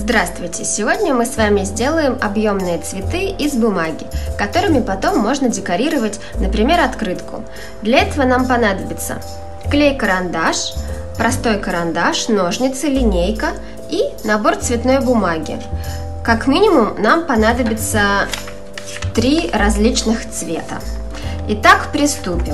Здравствуйте! Сегодня мы с вами сделаем объемные цветы из бумаги, которыми потом можно декорировать, например, открытку. Для этого нам понадобится клей-карандаш, простой карандаш, ножницы, линейка и набор цветной бумаги. Как минимум нам понадобится 3 различных цвета. Итак, приступим.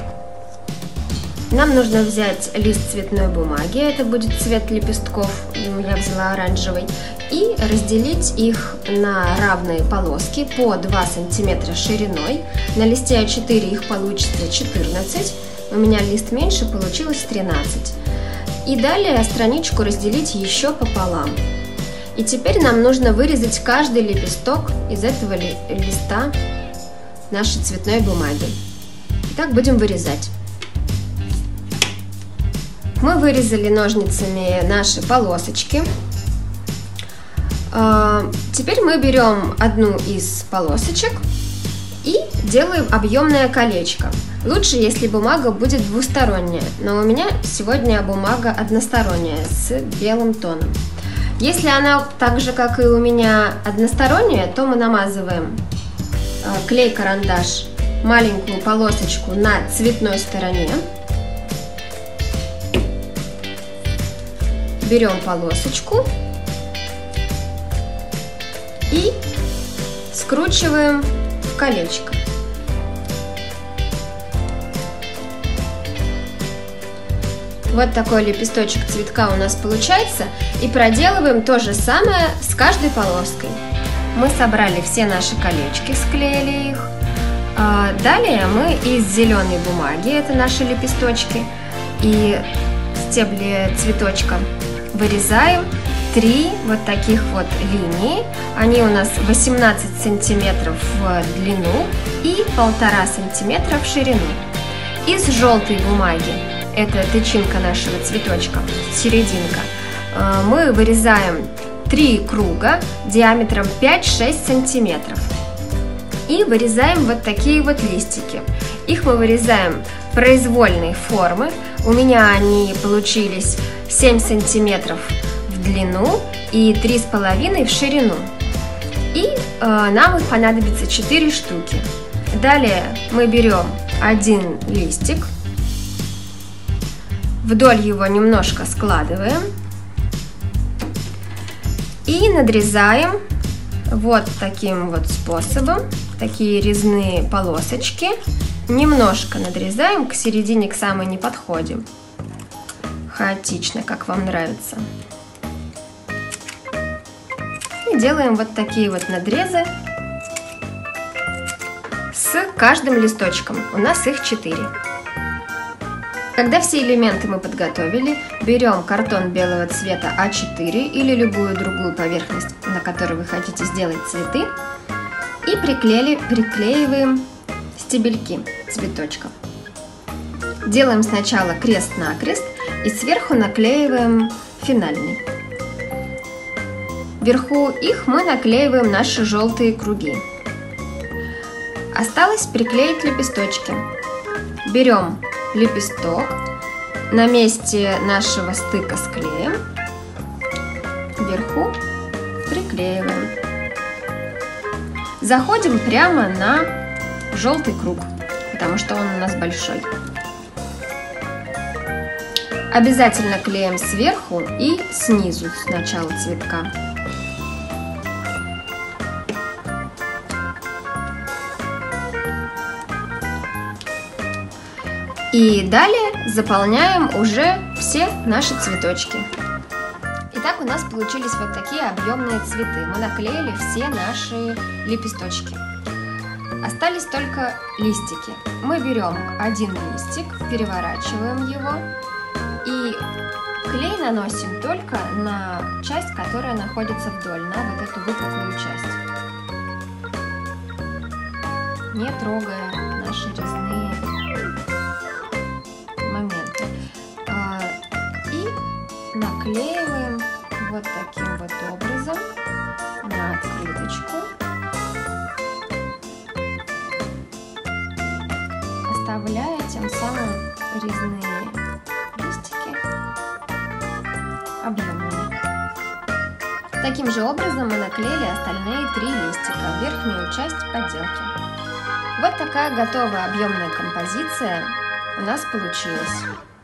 Нам нужно взять лист цветной бумаги, это будет цвет лепестков, я взяла оранжевый, и разделить их на равные полоски по 2 см шириной. На листе А4 их получится 14, у меня лист меньше, получилось 13. И далее страничку разделить еще пополам. И теперь нам нужно вырезать каждый лепесток из этого листа нашей цветной бумаги. Итак, будем вырезать. Мы вырезали ножницами наши полосочки. Теперь мы берем одну из полосочек и делаем объемное колечко. Лучше, если бумага будет двусторонняя, но у меня сегодня бумага односторонняя с белым тоном. Если она так же, как и у меня, односторонняя, то мы намазываем клей-карандаш, маленькую полосочку на цветной стороне. Берем полосочку и скручиваем в колечко. Вот такой лепесточек цветка у нас получается. И проделываем то же самое с каждой полоской. Мы собрали все наши колечки, склеили их. Далее мы из зеленой бумаги, это наши лепесточки, и стебли цветочка, вырезаем 3 вот таких вот линии. Они у нас 18 сантиметров в длину и 1,5 сантиметра в ширину. Из желтой бумаги, это тычинка нашего цветочка, серединка, мы вырезаем 3 круга диаметром 5-6 сантиметров. И вырезаем вот такие вот листики. Их мы вырезаем произвольной формы. У меня они получились 7 сантиметров в длину и 3,5 в ширину. И нам их понадобится 4 штуки. Далее мы берем один листик, вдоль его немножко складываем и надрезаем вот таким вот способом, такие резные полосочки. Немножко надрезаем, к середине, к самой не подходим. Хаотично, как вам нравится. И делаем вот такие вот надрезы с каждым листочком. У нас их 4. Когда все элементы мы подготовили, берем картон белого цвета А4 или любую другую поверхность, на которой вы хотите сделать цветы, и приклеиваем стебельки цветочка. Делаем сначала крест-накрест и сверху наклеиваем финальный. Вверху их мы наклеиваем наши желтые круги. Осталось приклеить лепесточки. Берем лепесток, на месте нашего стыка склеим, вверху приклеиваем. Заходим прямо на желтый круг, потому что он у нас большой. Обязательно клеим сверху и снизу, с начала цветка. И далее заполняем уже все наши цветочки. Итак, у нас получились вот такие объемные цветы. Мы наклеили все наши лепесточки. Остались только листики. Мы берем один листик, переворачиваем его и клей наносим только на часть, которая находится вдоль, на вот эту выпуклую часть, не трогая наши резные моменты. И наклеиваем вот таким вот образом на открыточку, оставляя тем самым резные листики объемными. таким же образом мы наклеили остальные 3 листика в верхнюю часть подделки. Вот такая готовая объемная композиция у нас получилась.